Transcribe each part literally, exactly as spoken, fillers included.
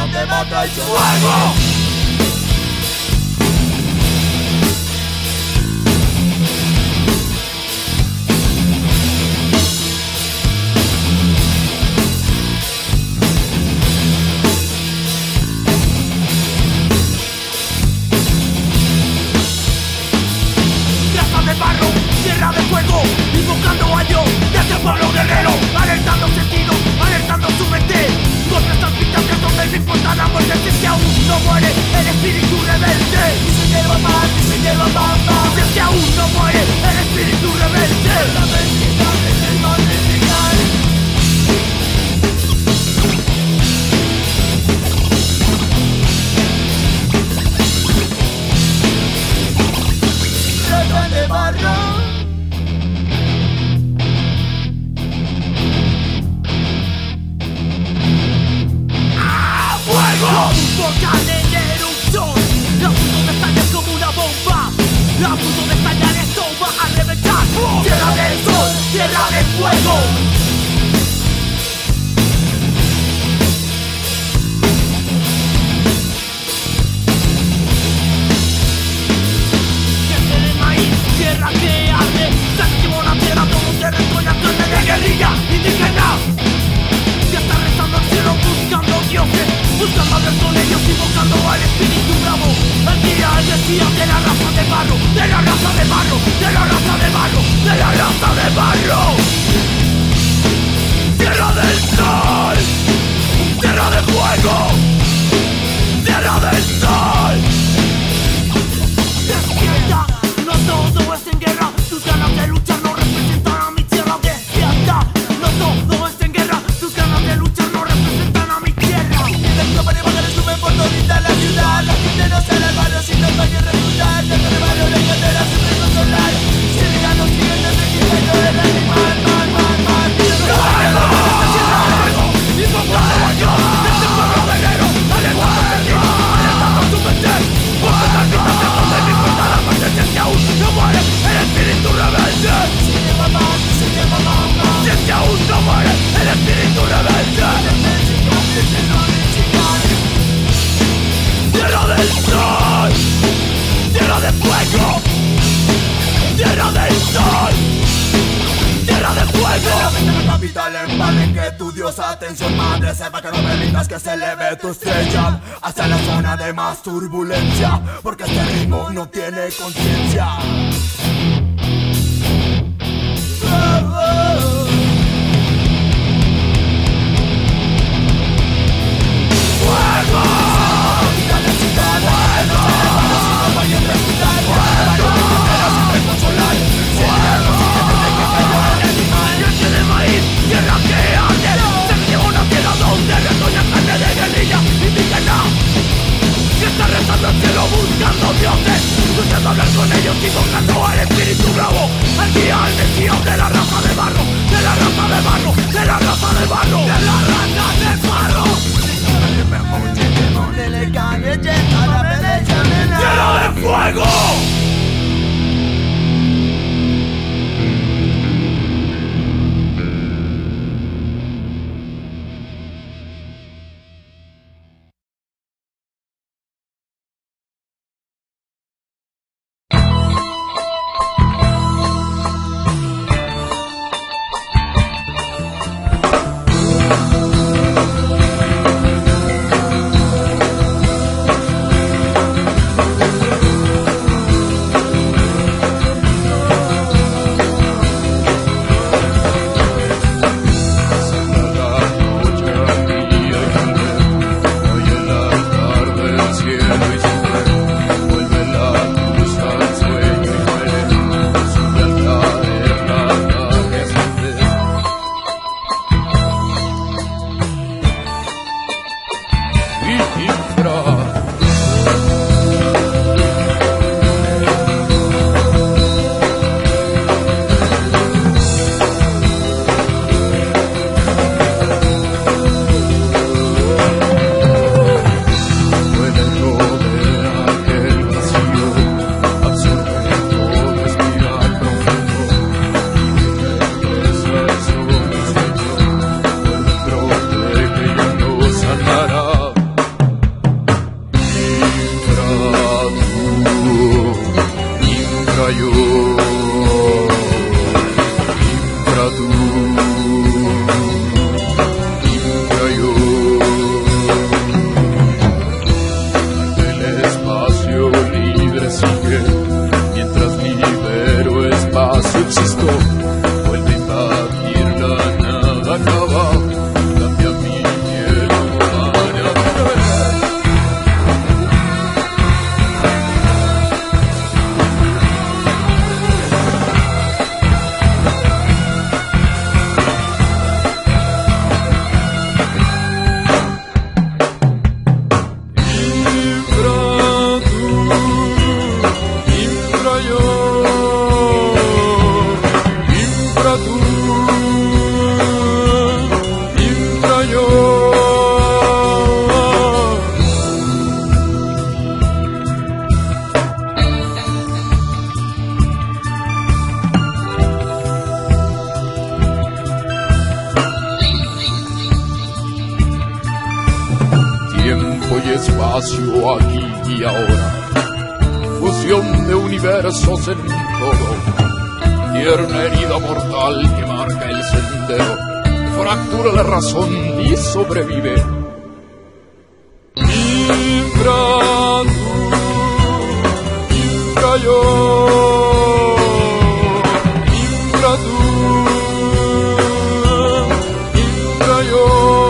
te mata el fuego. Tierra de fuego, invocando a Dios desde el pueblo guerrero, alertando sentido, alertando su mente. Golpes palpitantes donde no importa la muerte, si es que aún no muere el espíritu rebelde. Y se lleva más, y se lleva más, más. Si es que aún no muere el espíritu rebelde. La bendita es el magnificar. Rata de barro. Un volcán en erupción, a punto de estallar como una bomba, a punto de estallar, esto va a reventar. Tierra del sol, tierra de fuego. Tierra de maíz, tierra que arde, sentimos la tierra como un territorio carne de guerrilla indígena. Ya está rezando al cielo buscando dioses, buscando hablar con ellos, invocando al espíritu bravo. El guía, el mesías de la raza de barro, de la raza de barro, de la raza de barro, de la raza de barro. Tierra del sol, tierra de fuego, tierra del sol. Despierta, no todo es en guerra, tus ganas de luchar no representan a mi tierra. Despierta, no todo es en guerra, tus ganas de luchar no representan a mi tierra. Dentro para imágenes suben por todita la ciudad. La gente no sale al barrio sin no vaya a reclutar. Dentro del barrio de cantera siempre consolar. Si digan los siguientes de que yo era animal, mal, mal, mal. Invocado a Dios, este pueblo guerrero, alentando sentido, alentando su mente. Porque tal gritante donde no importa la muerte, si es que aún no muere el espíritu rebelde. Si lleva más, si lleva más, más. Si es que aún no muere el espíritu rebelde. Tierra del sol, tierra de fuego, tierra del sol, tierra de fuego. En la capital en Palenque, tu diosa, atención madre, sepa que no permitas que se eleve tu estrella hacia la zona de más turbulencia, porque este ritmo no tiene conciencia. Oh, oh. Fuego. Tierra que arde, se lleva una tierra donde retoña carne de guerrilla indígena. Que está rezando al cielo buscando dioses, buscando hablar con ellos, invocando al espíritu bravo. Al guía, al mesías de la raza de barro, de la raza de barro, de la raza de barro, de la raza de barro. Tierra de fuego. espacio aquí y ahora, fusión de universos en todo, tierna herida mortal que marca el sendero, fractura la razón y sobrevive. Infra tú, infra yo, infra tú, infra yo.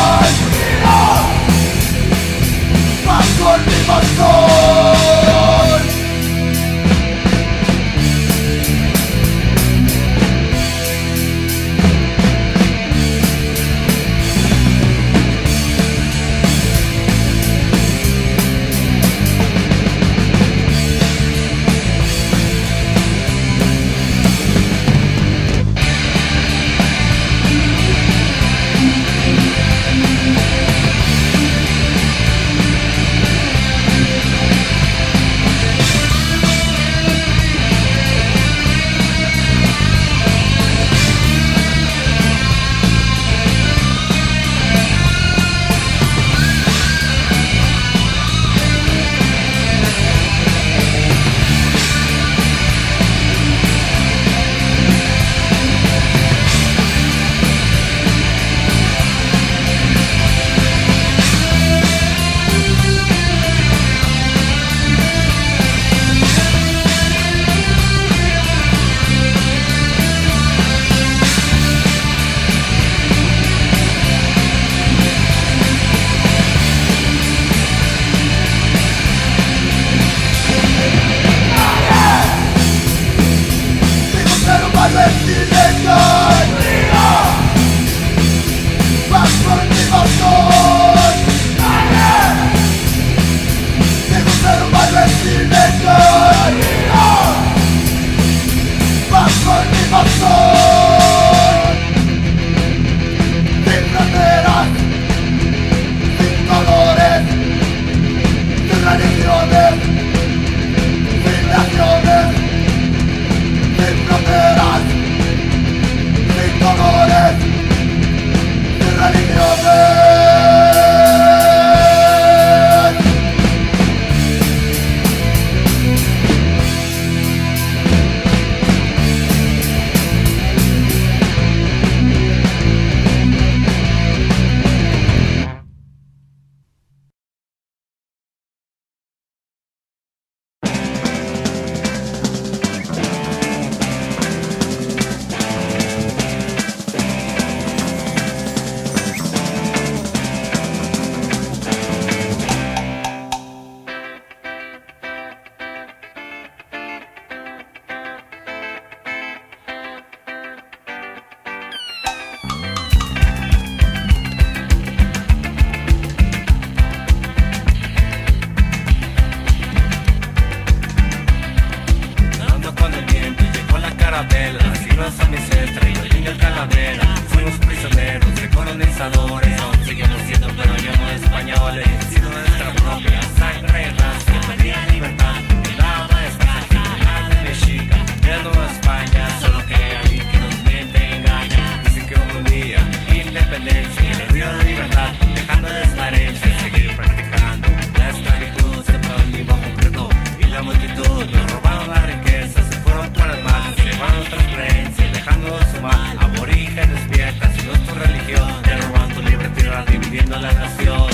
Bajo el mismo sol. Vecinos a mi centro y los niños calavera. Fuimos prisioneros de colonizadores. Aún seguimos siendo pero ya no españoles. Sino nuestra propia sangre y raza que pedía libertad, que daba espacio, que nada de mexica. Era Nueva España, solo que hay alguien que nos miente y engaña. Dicen que un día independencia y el río de libertad, dejando de esta herencia, seguir practicando la esclavitud, se prohibió bajo credo. Y la multitud nos robaron la riqueza, se fueron por el mar, se llevaron nuestras creencias, dejándonos sumar. Aborígenes despiertas y nuestra religión, te roban tu libre tierra, dividiendo la nación.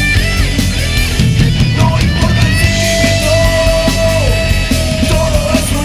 No importa el significado, todo es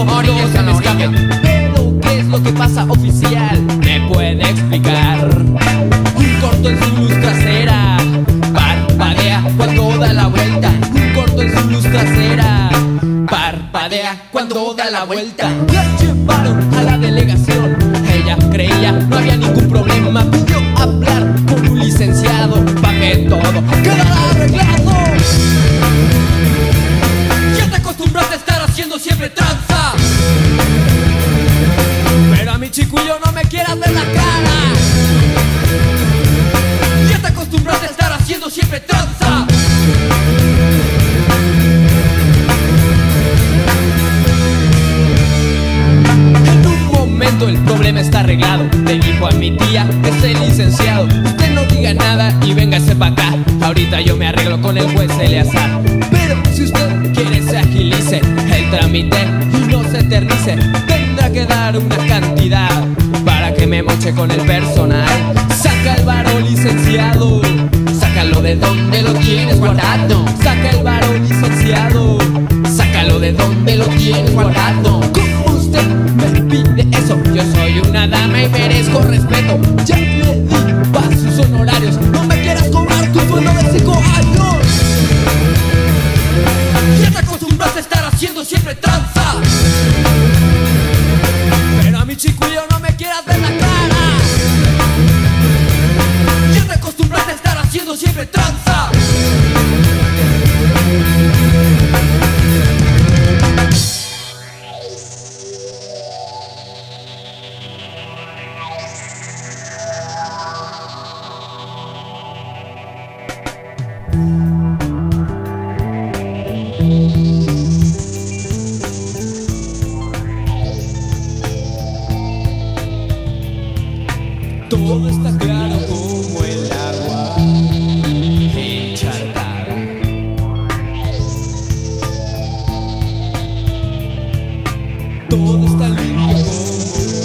todo, no se me escape. Pero ¿qué es lo que pasa, oficial? ¿Me puede explicar? Un corto en su luz trasera parpadea cuando da la vuelta. Un corto en su luz trasera parpadea cuando da la vuelta. La llevaron a la delegación. Ella creía no había ningún problema. Pidió hablar con un licenciado para que todo quedara arreglado. Ya te acostumbraste a estar haciendo siempre tranza, pero a mi chiquillo no me quieras ver la cara. Ya te acostumbraste a estar haciendo siempre tranza. En un momento el problema está arreglado. Le dijo a mi tía, es el licenciado, usted no diga nada y véngase pa' acá. Ahorita yo me arreglo con el juez Eleazar. Pero si usted quiere se agilice el trámite y no se eternice, tendrá que dar una cantidad para que me moche con el personal. Saca el varo, licenciado, sácalo de donde lo tienes guardado. Saca el varo, licenciado, sácalo de donde lo tienes guardado. ¿Cómo usted me pide eso? Yo soy una dama y merezco respeto. Ya le di pa' sus honorarios, no me quieras cobrar tu sueldo de cinco años. Ya te acostumbraste a estar haciendo siempre tranza, pero a mi chiquillo no me quieras ver la cara. Ya te acostumbraste a estar haciendo siempre tranza. Todo está claro como el agua encharcada. Todo está limpio como un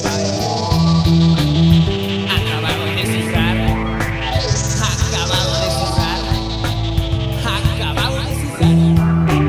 baño acabado de cerrar, acabado de cerrar, acabado de cerrar.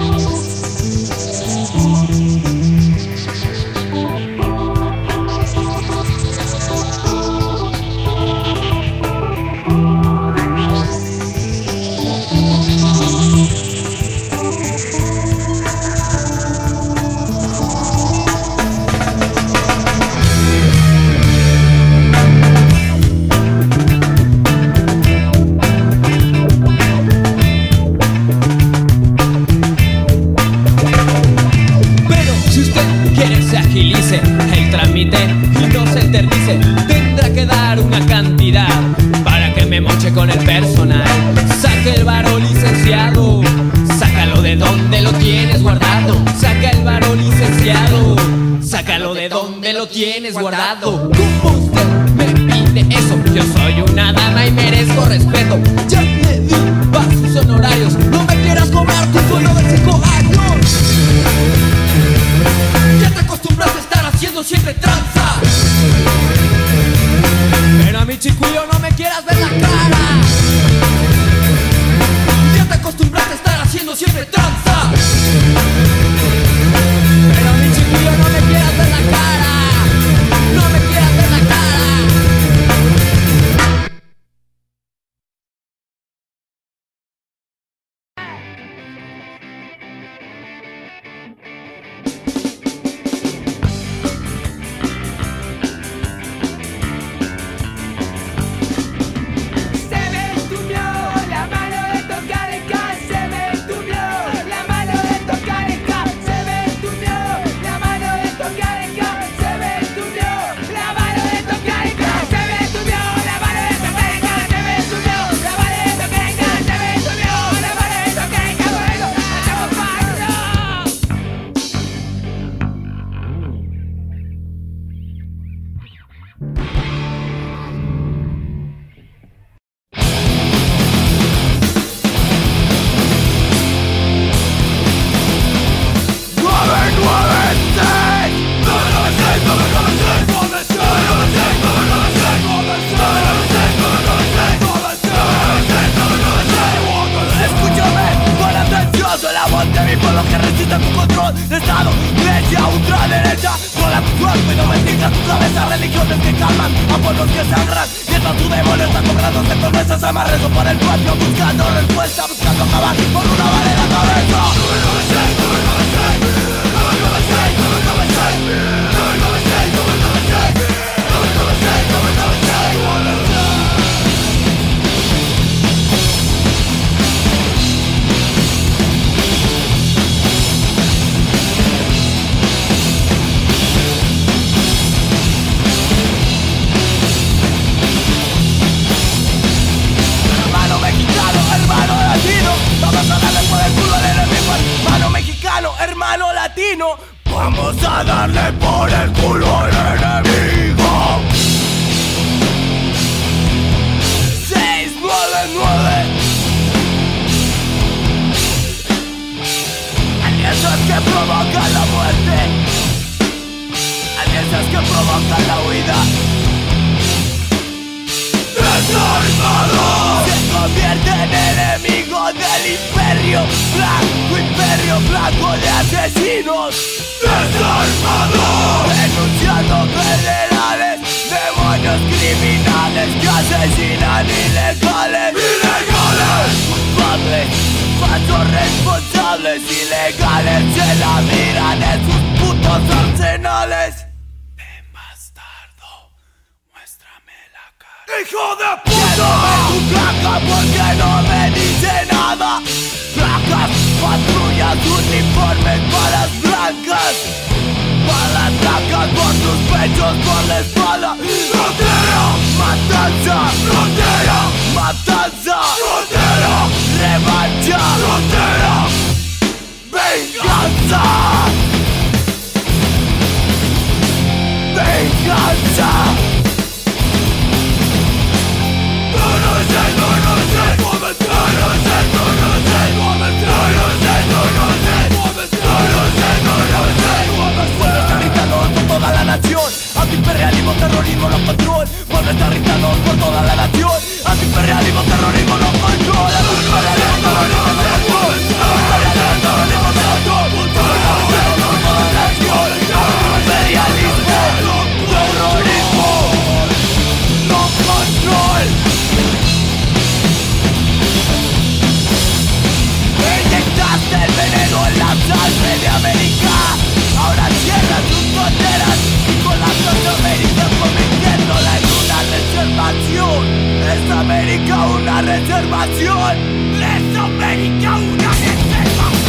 El trámite y no se eternice, tendrá que dar una cantidad para que me moche con el personal. Saca el varo, licenciado, sácalo de donde lo tienes guardado. Saca el varo, licenciado, sácalo de donde lo tienes guardado. ¿Cómo usted me pide eso? Yo soy una dama y merezco respeto. Ya le di pa' sus honorarios, no me quieras cobrar tu sueldo de cinco años. Ya te acostumbraste a estar haciendo siempre tranza, pero a mi chiquillo no me quieras ver la cara. Ya te acostumbraste a estar haciendo siempre tranza, pero a mi chiquillo no me quieras ver la cara. No me quieras ver la cara. que resista tu control de estado. Iglesia ultraderecha, controla tu cuerpo y no bendiga tu cabeza. Religiones que calman a pueblos que sangran, mientras tu demonio está cobrándose promesas. Amarrezo por el patio, buscando respuesta, buscando acabar por una bala en la cabeza. Hermano mexicano, hermano latino, vamos a darle por el culo al enemigo. Hermano mexicano, hermano latino, vamos a darle por el culo al enemigo. seis nueve nueve. Alianzas que provocan la muerte, alianzas que provocan la huida. Desarmado se convierte en enemigo del imperio, blanco imperio blanco de asesinos. Desarmado denunciando generales, demonios criminales que asesinan ilegales. Ilegales, culpables, falsos responsables, ilegales se la miran en sus putos arsenales. ¡Hijo de puta! Tu placa porque no me dice nada. Placas, patrullas, uniformes, balas blancas, balas blancas por tus pechos, por la espalda. ¡Frontera! ¡Matanza! ¡Frontera! ¡Matanza! ¡Frontera! ¡Revancha! ¡Frontera! ¡Venganza! ¡Venganza! Pueblo está gritando por toda la nación, antiimperialismo, terrorismo, no control. Pueblo está gritando por toda la nación, antiimperialismo, terrorismo, no control. Antiimperialismo, terrorismo, no control. Antiimperialismo, terrorismo, no control. Por toda la nación, antiimperialismo, terrorismo, no control. Inyectaste el veneno en la sangre de América. Ahora cierra tus fronteras y con la América convirtiéndola en una reservación. Es América una reservación. Es América una reservación.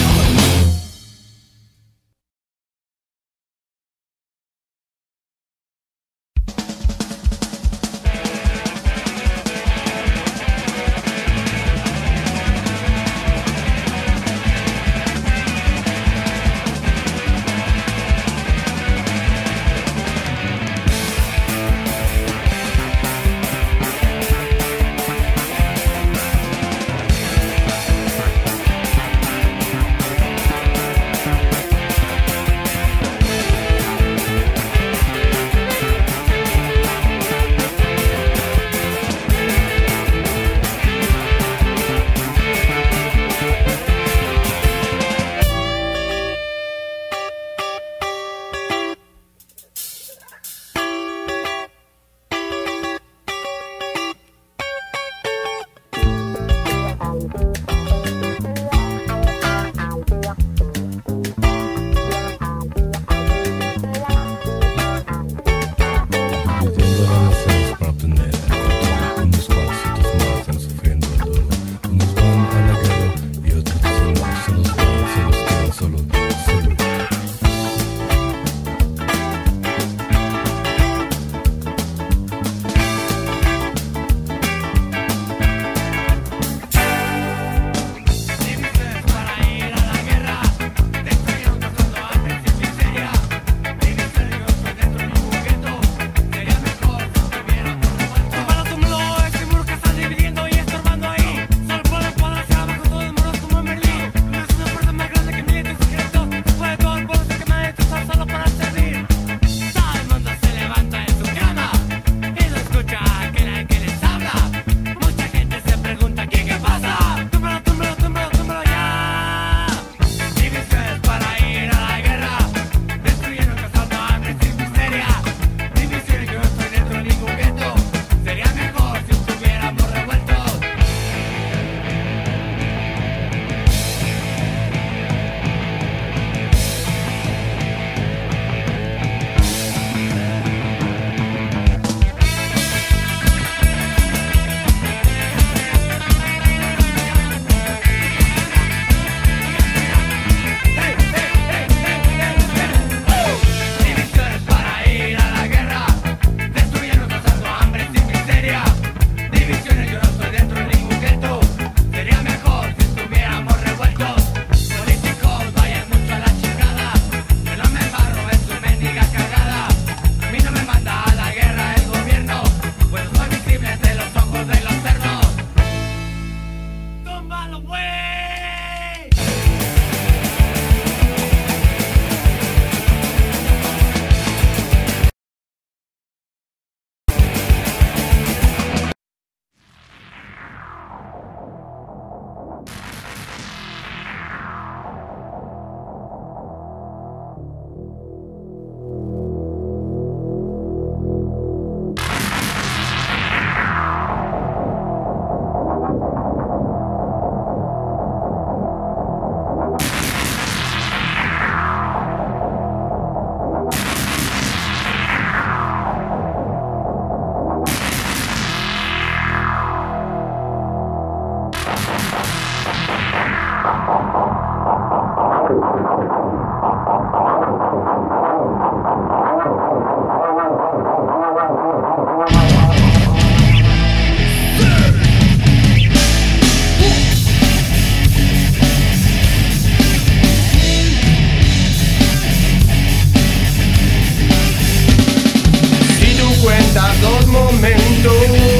Los momentos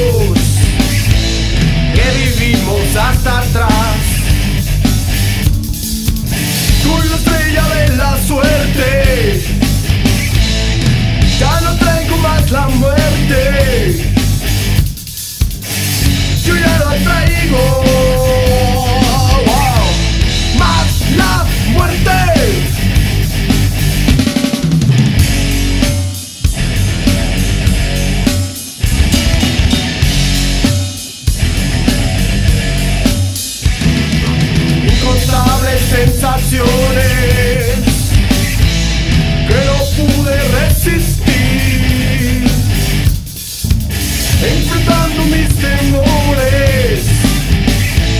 que vivimos hasta atrás, con la estrella de la suerte, ya no tengo más la muerte, yo ya la traigo, wow, más la muerte. Sensaciones que no pude resistir, enfrentando mis temores,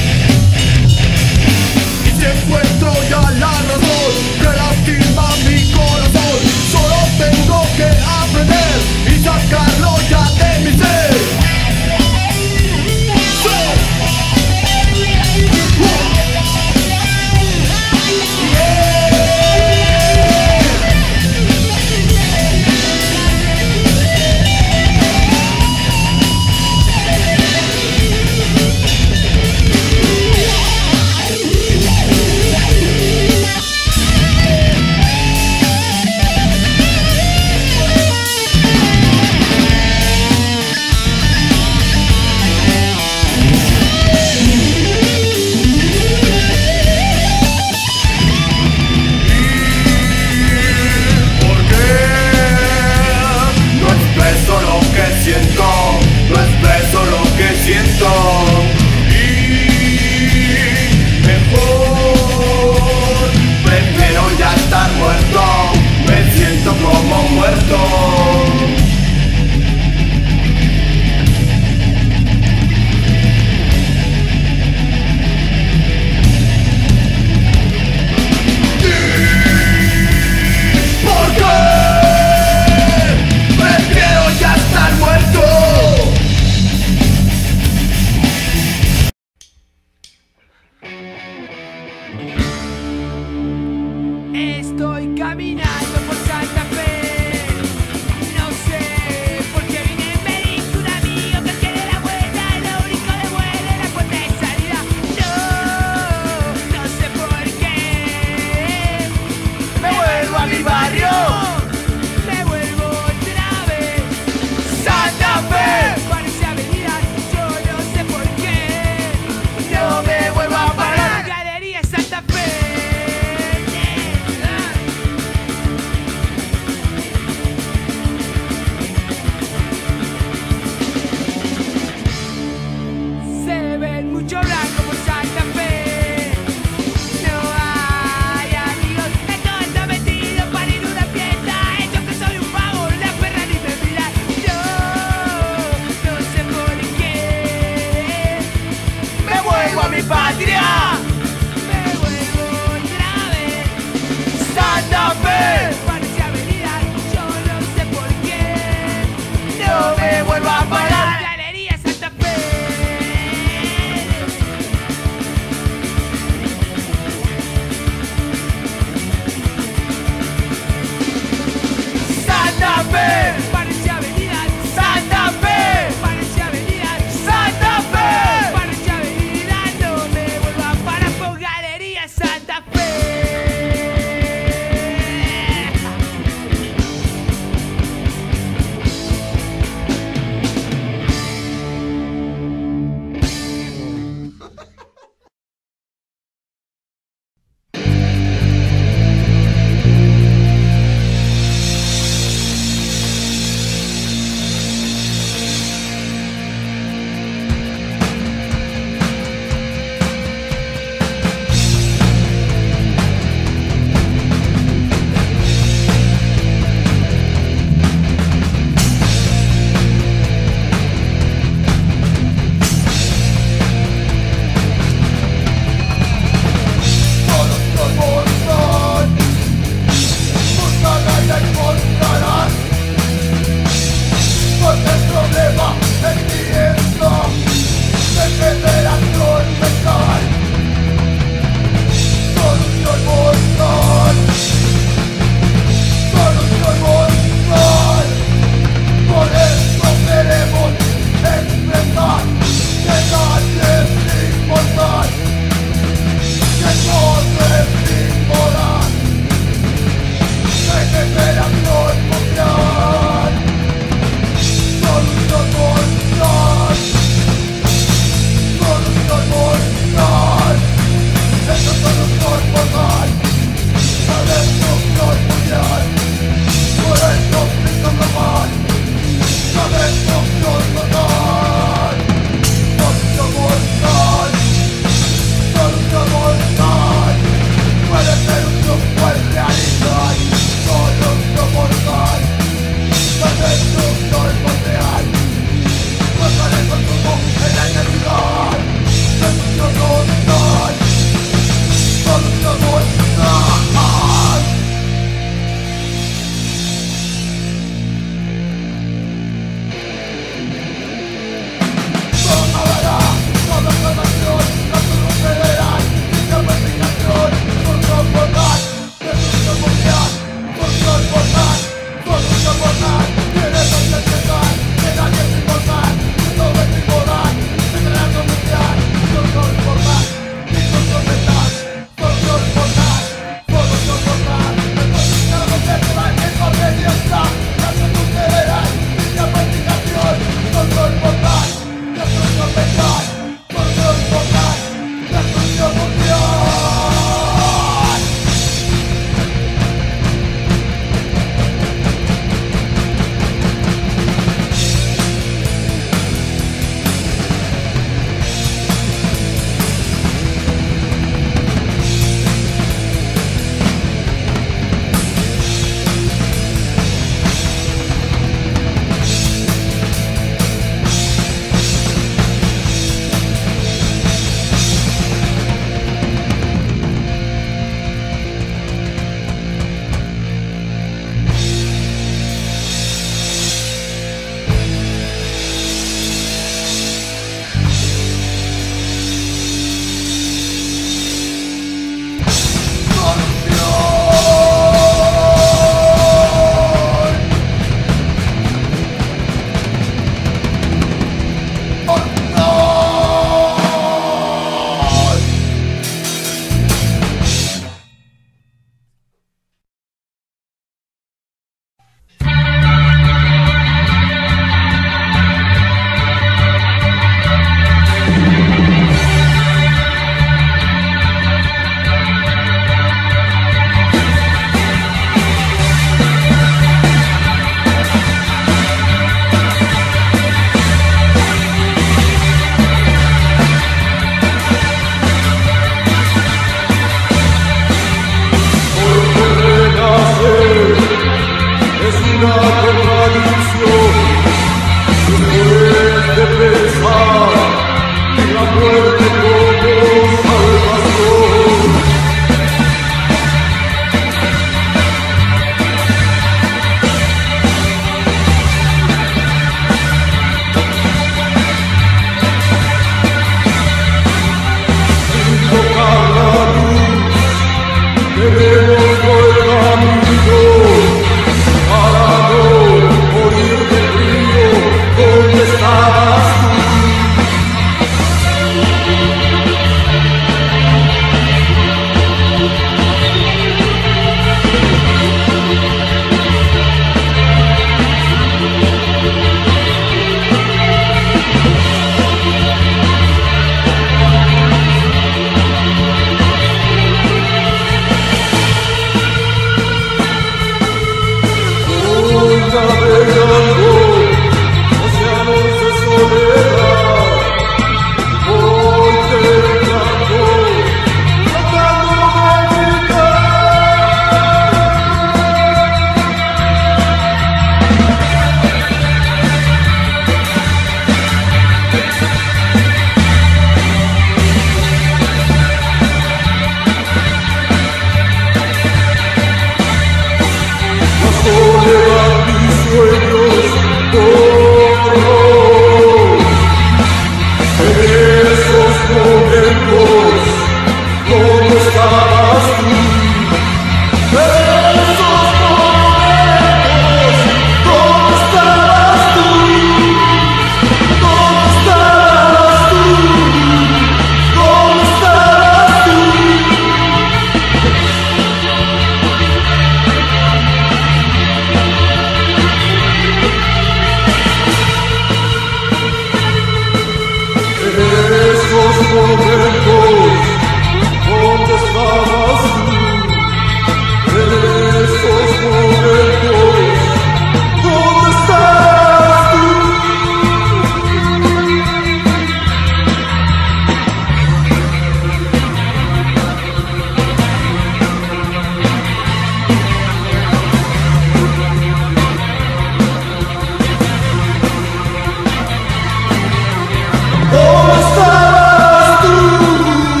¿Dónde estabas tú?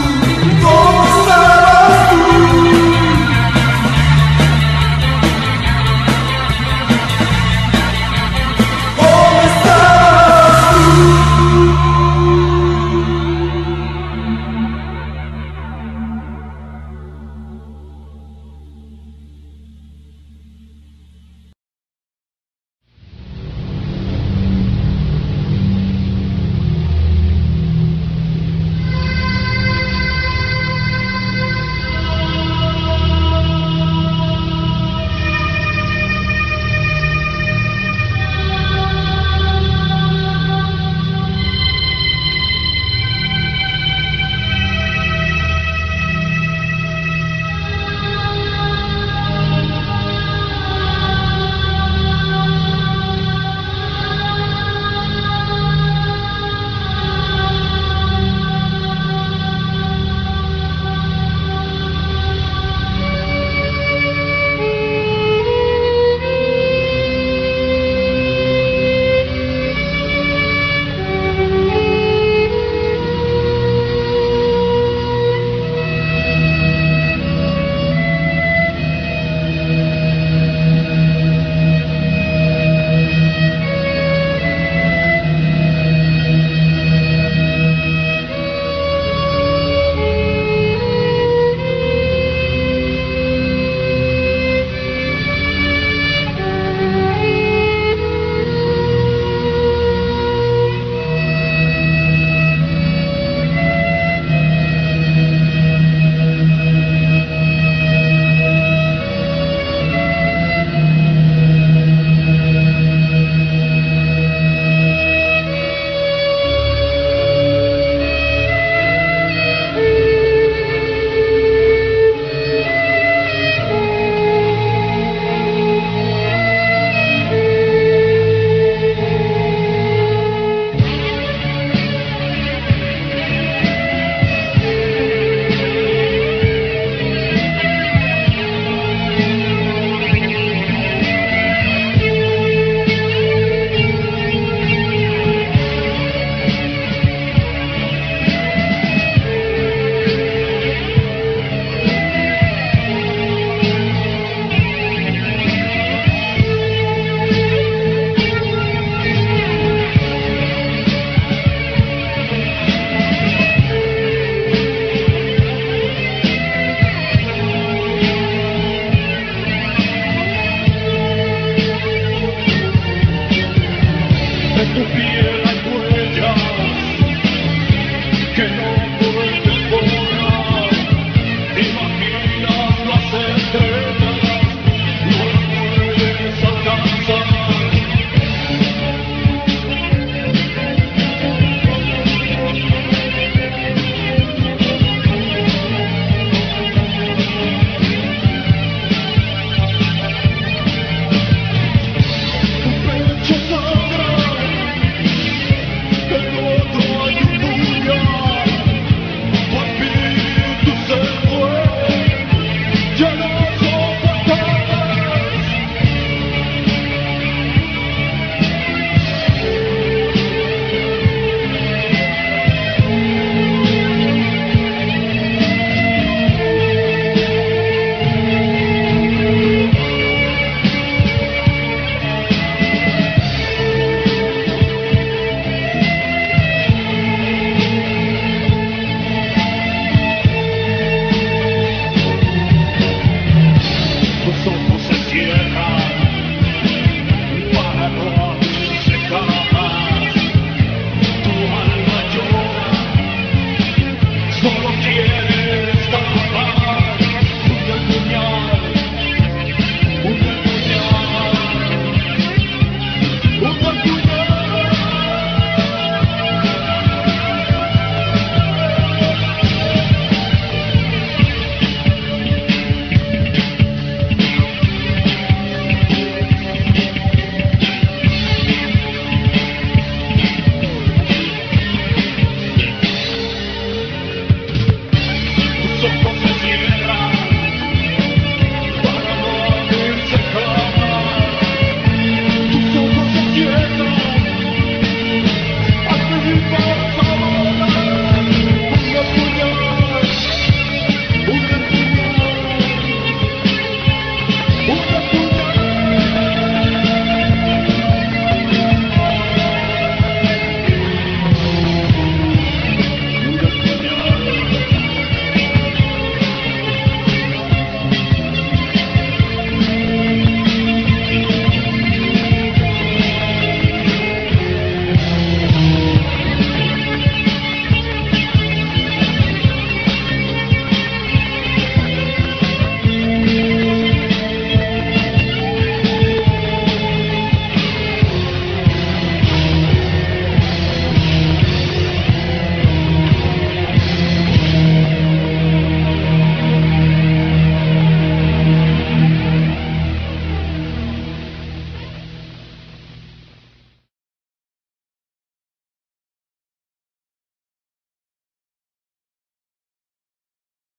que no